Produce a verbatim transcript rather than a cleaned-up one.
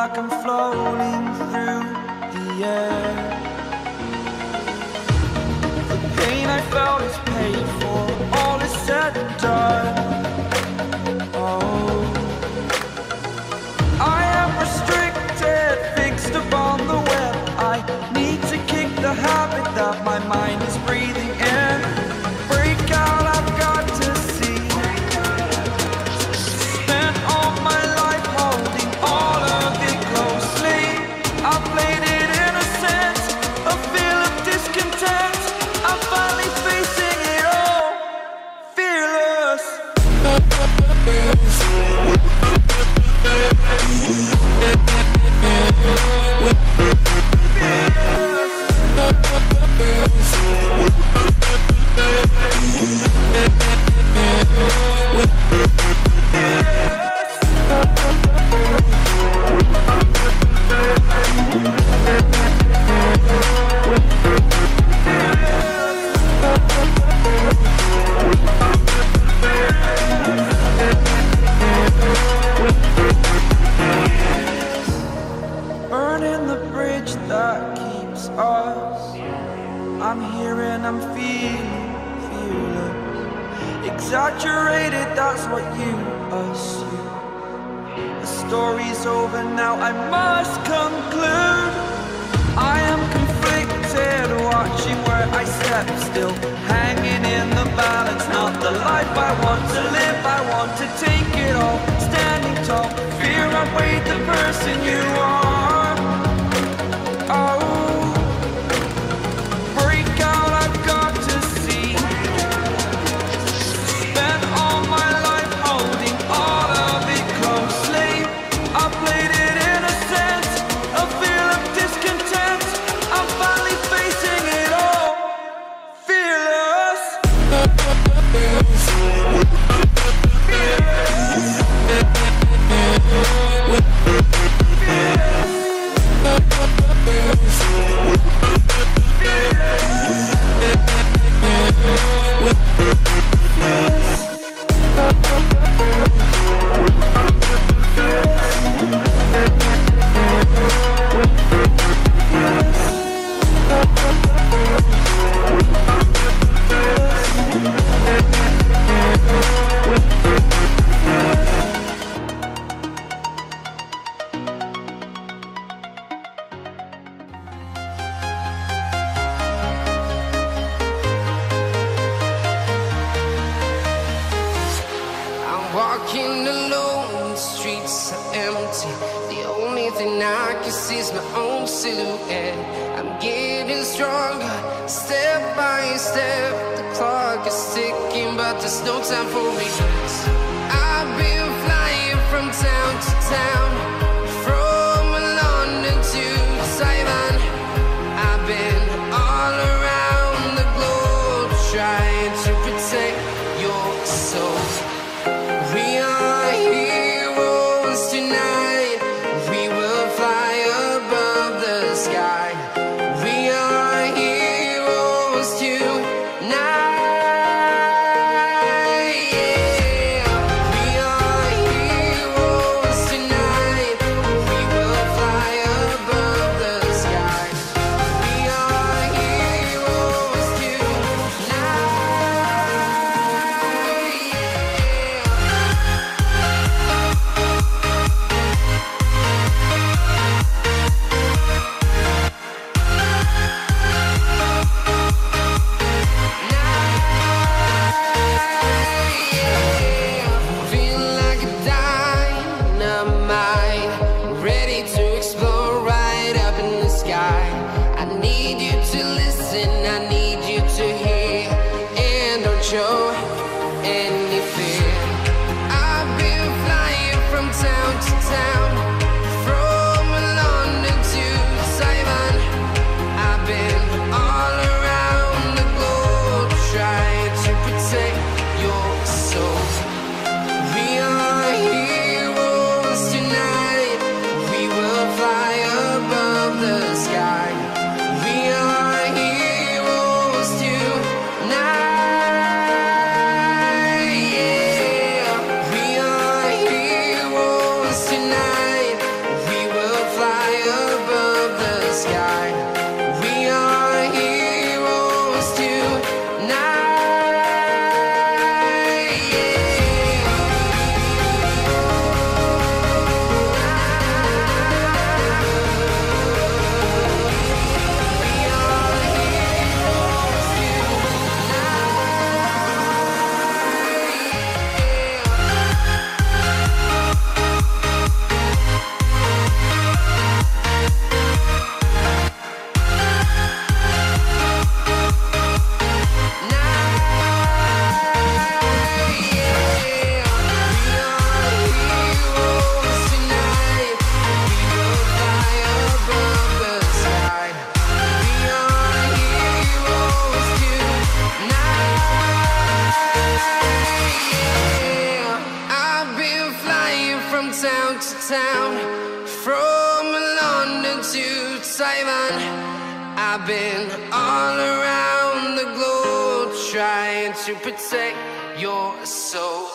like I'm floating through the air. The pain I felt is paid for, all is said and done. Oh, I am restricted, fixed upon the web. I need to kick the habit that my mind is breathing in. Break out, I've got to see. Spent all my life holding all of it closely. I played it innocent, a feel of discontent. I'm finally facing it all, fearless. Burning the bridge that keeps us. I'm here and I'm feeling fearless. Exaggerated, that's what you assume. The story's over now, I must conclude. I am conflicted, watching where I step still, hanging in the balance. Not the life I want to live, I want to take it all. Standing tall, fear I weighed the person you are. Oh, break out, I've got to see. Spent all my life holding all of it closely. I played it innocent, a feel of discontent. I'm finally facing it all, fearless. Walking alone, the streets are empty. The only thing I can see is my own silhouette. I'm getting stronger, step by step. The clock is ticking, but there's no time for regrets. I've been flying from town to town, from London to Taiwan. I've been all around the globe, trying to protect your soul. We are heroes tonight. We will fly above the sky. We are heroes tonight. Yeah. We are heroes tonight. We will fly above the sky. We are heroes tonight. Show any fear. I've been flying from town to town, from London to Taiwan. I've been all around the globe, trying to protect your soul. We are heroes tonight. We will fly above the sky. We are heroes tonight. Tonight, we will to town, from London to Taiwan. I've been all around the globe trying to protect your soul.